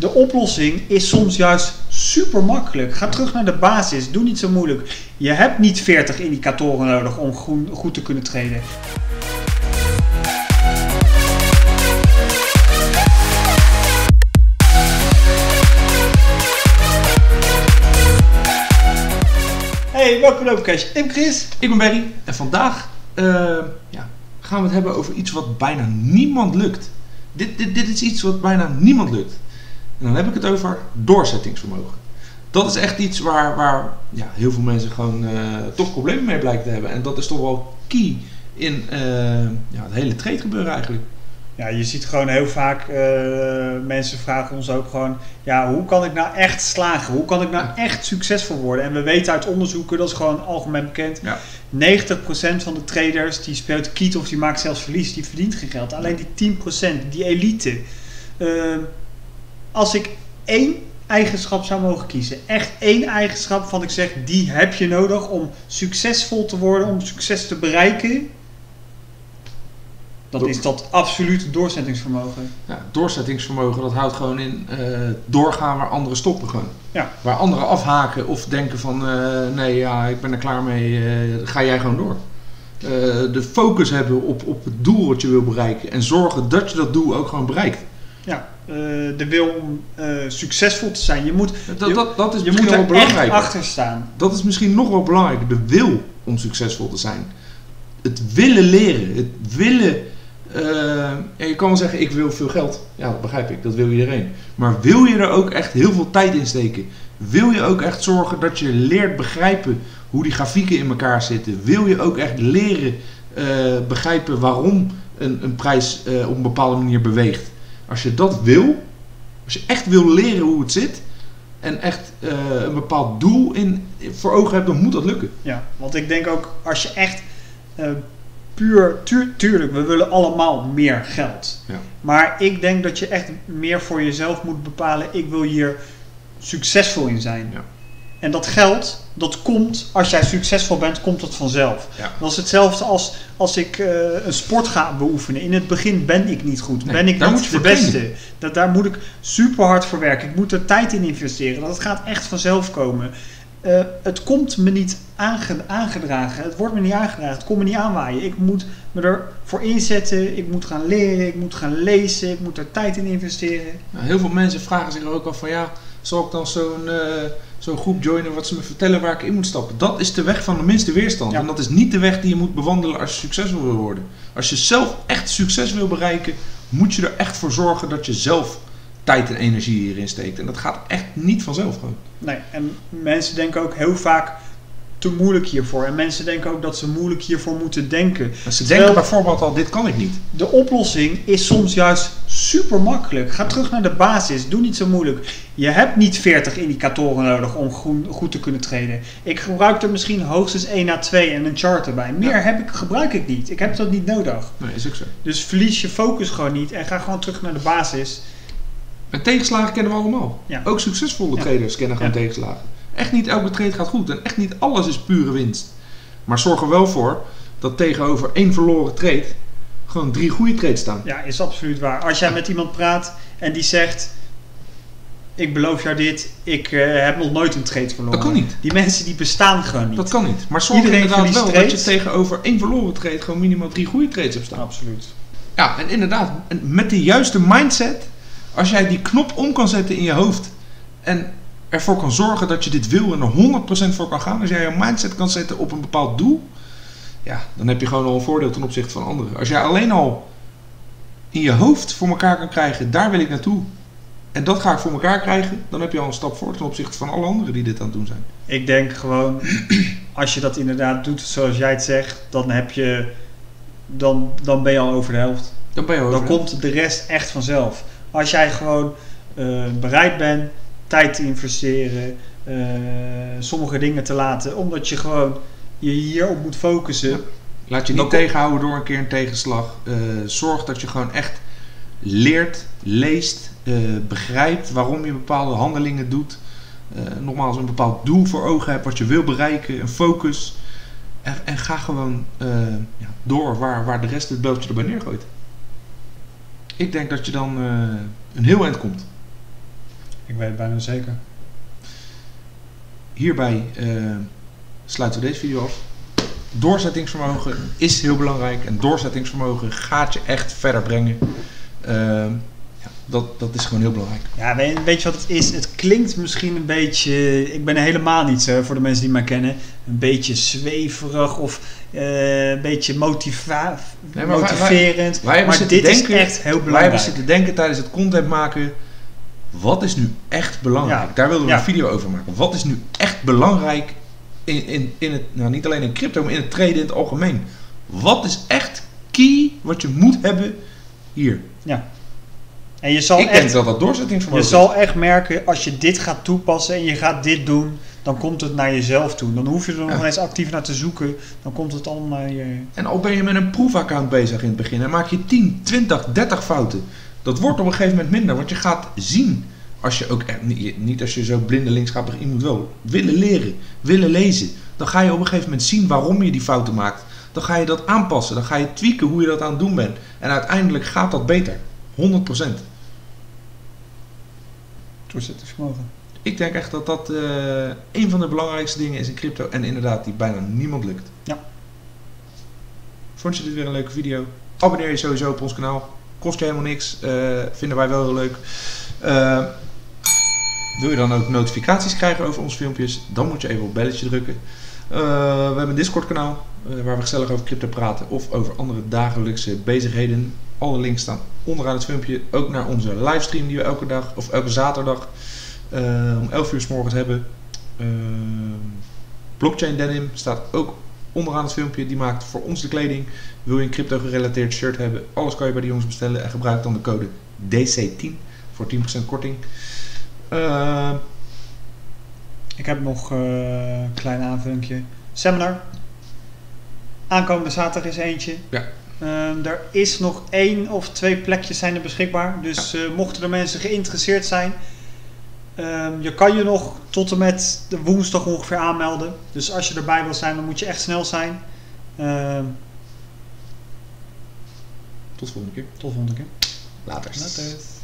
De oplossing is soms juist super makkelijk. Ga terug naar de basis. Doe niet zo moeilijk. Je hebt niet 40 indicatoren nodig om goed te kunnen traden. Hey, welkom bij Cash. Ik ben Chris. Ik ben Barry. En vandaag gaan we het hebben over iets wat bijna niemand lukt. Dit is iets wat bijna niemand lukt. En dan heb ik het over doorzettingsvermogen. Dat is echt iets waar heel veel mensen gewoon toch problemen mee blijken te hebben. En dat is toch wel key in het hele trade gebeuren eigenlijk. Ja, je ziet gewoon heel vaak, mensen vragen ons ook gewoon, hoe kan ik nou echt slagen? Hoe kan ik nou echt succesvol worden? En we weten uit onderzoeken, dat is gewoon algemeen bekend, 90% van de traders die speelt kiet of die maakt zelfs verlies, die verdient geen geld. Alleen die 10%, die elite. Als ik één eigenschap zou mogen kiezen, echt één eigenschap van ik zeg, die heb je nodig om succesvol te worden, om succes te bereiken. Dat is dat absolute doorzettingsvermogen. Ja, doorzettingsvermogen, dat houdt gewoon in doorgaan waar anderen stoppen gewoon. Ja. Waar anderen afhaken of denken van ik ben er klaar mee, ga jij gewoon door. De focus hebben op het doel wat je wil bereiken en zorgen dat je dat doel ook gewoon bereikt. Ja, de wil om succesvol te zijn. Je moet er echt achter staan. Dat is misschien nog wel belangrijker, de wil om succesvol te zijn. Het willen leren, het willen... je kan wel zeggen, ik wil veel geld. Ja, dat begrijp ik, dat wil iedereen. Maar wil je er ook echt heel veel tijd in steken? Wil je ook echt zorgen dat je leert begrijpen hoe die grafieken in elkaar zitten? Wil je ook echt leren begrijpen waarom een prijs op een bepaalde manier beweegt? Als je dat wil, als je echt wil leren hoe het zit en echt een bepaald doel voor ogen hebt, dan moet dat lukken. Ja, want ik denk ook, als je echt... tuurlijk, we willen allemaal meer geld. Ja. Maar ik denk dat je echt meer voor jezelf moet bepalen, ik wil hier succesvol in zijn. Ja. En dat geld, dat komt, als jij succesvol bent, komt dat vanzelf. Ja. Dat is hetzelfde als ik een sport ga beoefenen. In het begin ben ik niet goed. Ben ik niet de beste. Daar moet ik super hard voor werken. Ik moet er tijd in investeren. Dat gaat echt vanzelf komen. Het komt me niet aangedragen. Het wordt me niet aangedragen. Het komt me niet aanwaaien. Ik moet me ervoor inzetten. Ik moet gaan leren. Ik moet gaan lezen. Ik moet er tijd in investeren. Nou, heel veel mensen vragen zich er ook af van zal ik dan zo'n groep joinen wat ze me vertellen waar ik in moet stappen? Dat is de weg van de minste weerstand. Ja. En dat is niet de weg die je moet bewandelen als je succesvol wil worden. Als je zelf echt succes wil bereiken, moet je er echt voor zorgen dat je zelf tijd en energie hierin steekt. En dat gaat echt niet vanzelf gewoon. Nee, en mensen denken ook heel vaak te moeilijk hiervoor. En mensen denken ook dat ze moeilijk hiervoor moeten denken. Maar ze denken bijvoorbeeld al, dit kan ik niet. De oplossing is soms juist super makkelijk. Ga terug naar de basis. Doe niet zo moeilijk. Je hebt niet 40 indicatoren nodig om goed te kunnen traden. Ik gebruik er misschien hoogstens 1 à 2 en een chart erbij. Meer gebruik ik niet. Ik heb dat niet nodig. Nee, is ook zo. Dus verlies je focus gewoon niet en ga gewoon terug naar de basis. En tegenslagen kennen we allemaal. Ja. Ook succesvolle traders kennen gewoon tegenslagen. Echt niet elke trade gaat goed en echt niet alles is pure winst. Maar zorg er wel voor dat tegenover 1 verloren trade gewoon 3 goede trades staan. Ja, is absoluut waar. Als jij met iemand praat en die zegt, ik beloof jou dit, ik heb nog nooit een trade verloren. Dat kan niet. Die mensen die bestaan gewoon niet. Dat kan niet. Maar zorg inderdaad wel dat je tegenover 1 verloren trade gewoon minimaal 3 goede trades hebt staan. Absoluut. Ja, en inderdaad, met de juiste mindset, als jij die knop om kan zetten in je hoofd en ervoor kan zorgen dat je dit wil en er 100% voor kan gaan. Als jij je mindset kan zetten op een bepaald doel, dan heb je gewoon al een voordeel ten opzichte van anderen. Als jij alleen al in je hoofd voor elkaar kan krijgen, daar wil ik naartoe. En dat ga ik voor elkaar krijgen, dan heb je al een stap voor ten opzichte van alle anderen die dit aan het doen zijn. Ik denk gewoon, als je dat inderdaad doet zoals jij het zegt, dan ben je al over de helft. Dan komt de rest echt vanzelf. Als jij gewoon bereid bent tijd te investeren, sommige dingen te laten, omdat je gewoon je hierop moet focussen. Ja. Laat je niet tegenhouden door een keer een tegenslag. Zorg dat je gewoon echt leert, leest, begrijpt waarom je bepaalde handelingen doet. Nogmaals, een bepaald doel voor ogen hebt wat je wil bereiken, een focus. En ga gewoon door waar de rest het beltje erbij neergooit. Ik denk dat je dan een heel eind komt. Ik weet het bijna zeker. Hierbij sluiten we deze video af. Doorzettingsvermogen is heel belangrijk. En doorzettingsvermogen gaat je echt verder brengen. Dat is gewoon heel belangrijk. Ja, weet je wat het is? Het klinkt misschien een beetje... Ik ben helemaal niet, voor de mensen die mij kennen, een beetje zweverig of een beetje motiverend. Maar dit is echt heel belangrijk. Wij hebben zitten denken tijdens het content maken... Wat is nu echt belangrijk? Ja. Daar wilden we een video over maken. Wat is nu echt belangrijk in het... Nou, niet alleen in crypto, maar in het traden in het algemeen. Wat is echt key wat je moet hebben hier? Ja. En je zal denk dat doorzettingsvermogen is. Je zal echt merken, als je dit gaat toepassen en je gaat dit doen, dan komt het naar jezelf toe. Dan hoef je er nog eens actief naar te zoeken. Dan komt het allemaal naar je... En al ben je met een proefaccount bezig in het begin en maak je 10, 20, 30 fouten. Dat wordt op een gegeven moment minder, want je gaat zien. Als je ook niet als je zo blindelings gaat beginnen, je moet wel willen leren, willen lezen. Dan ga je op een gegeven moment zien waarom je die fouten maakt. Dan ga je dat aanpassen, dan ga je tweaken hoe je dat aan het doen bent. En uiteindelijk gaat dat beter. 100%. Doorzettingsvermogen. Ik denk echt dat dat een van de belangrijkste dingen is in crypto. En inderdaad, die bijna niemand lukt. Ja. Vond je dit weer een leuke video? Abonneer je sowieso op ons kanaal. Kost je helemaal niks. Vinden wij wel heel leuk. Wil je dan ook notificaties krijgen over onze filmpjes? Dan moet je even op belletje drukken. We hebben een Discord kanaal. Waar we gezellig over crypto praten. Of over andere dagelijkse bezigheden. Alle links staan onderaan het filmpje. Ook naar onze livestream die we elke dag of elke zaterdag om 11 uur 's morgens hebben. Blockchain Denim staat ook onderaan het filmpje. Die maakt voor ons de kleding. Wil je een crypto gerelateerd shirt hebben? Alles kan je bij die jongens bestellen. En gebruik dan de code DC10 voor 10% korting. Ik heb nog een klein aanvullingje. Seminar. Aankomende zaterdag is eentje. Ja. Er is nog 1 of 2 plekjes zijn er beschikbaar. Dus mochten er mensen geïnteresseerd zijn, je kan je nog tot en met de woensdag ongeveer aanmelden. Dus als je erbij wil zijn, dan moet je echt snel zijn. Tot de volgende keer. Tot de volgende keer. Later.